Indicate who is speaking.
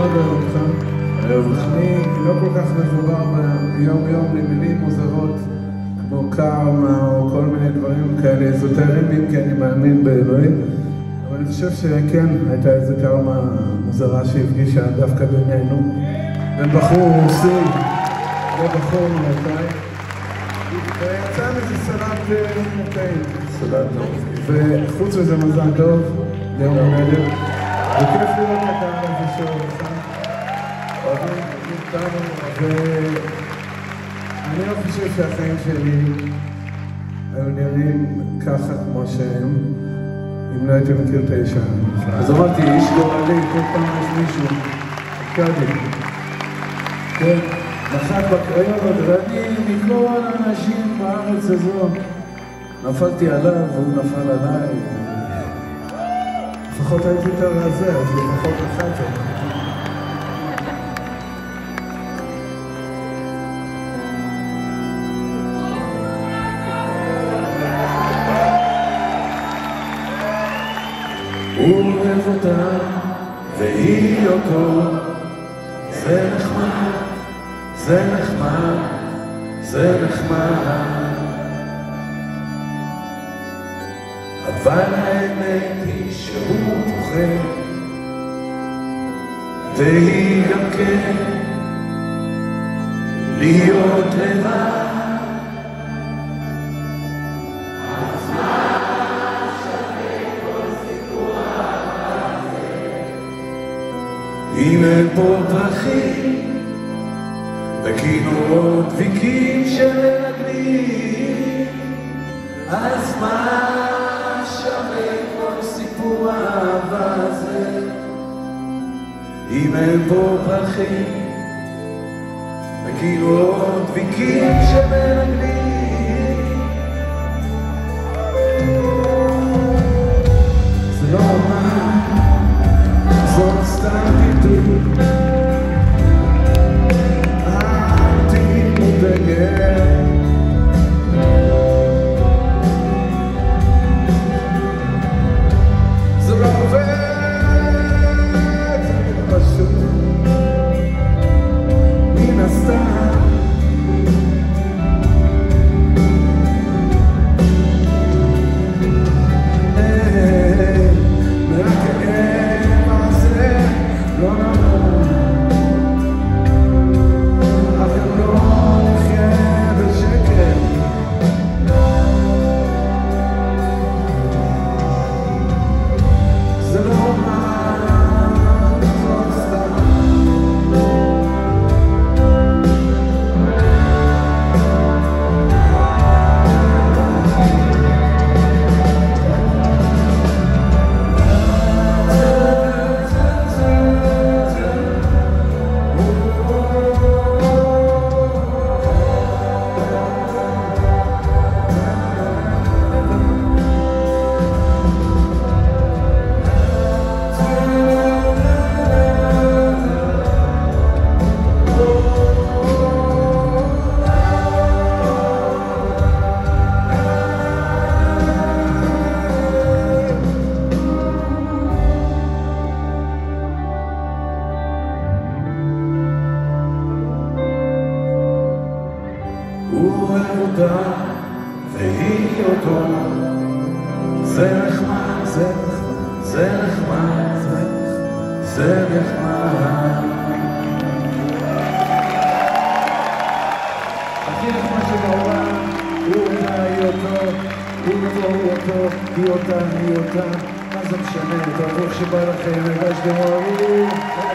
Speaker 1: מאוד אוהב אותך. אני לא כל כך מבוגר ביום-יום למילים מוזרות כמו קארמה או כל מיני דברים כאלה אזוטריים, כי אני מאמין באלוהים. אבל אני חושב שכן, הייתה איזו קארמה מוזרה שהפגישה דווקא בינינו. ובחור רוסי, ובחור מרוקאי. ויצא מזה סלט מוטעים. סלט טוב. וחוץ מזה מזל טוב, ליום הולדת. וכיף לראות את הקהל הזה שעושה. אוהבים אותנו, ואני לא חושב שהחיים שלי היו נראים ככה כמו שהם, אם לא הייתי מכיר את האישה. אז אמרתי, איש גורלי, כל פעם יש מישהו, קאדי. כן, נחת בקריות, ואני מכל האנשים בארץ הזו, נפלתי עליו והוא נפל עליי. לפחות הייתי יותר רזה, אז לפחות נחת.
Speaker 2: הוא אוהב אותה והיא אותו, זה נחמד, זה נחמד, זה נחמד. אבל האמת היא שהוא פוחד, והיא גם כן להיות לבד. אם אין פה פרחים וכינורות דביקים שמנגנים, אז מה שווה כל סיפור האהבה הזה? אם אין פה פרחים וכינורות דביקים שמנגנים, זה לא רומן, זאת סתם פיתות. אהבתי מודגר, זה לא עובד, זה פשוט מן הסתם. לא נמות, אבל לא נחיה בשקט. זה לא רומן, זאת סתם. הוא אוהב אותה והיא אותו, זה נחמד, זה נחמד, זה נחמד, זה נחמד. הכי נחמד שבעולם, הוא אותה, היא אותו, הוא אותו, הוא אותו, היא אותה, היא אותה. מה זה משנה, תעבור שבא לכם, הרגשתם אוהבים.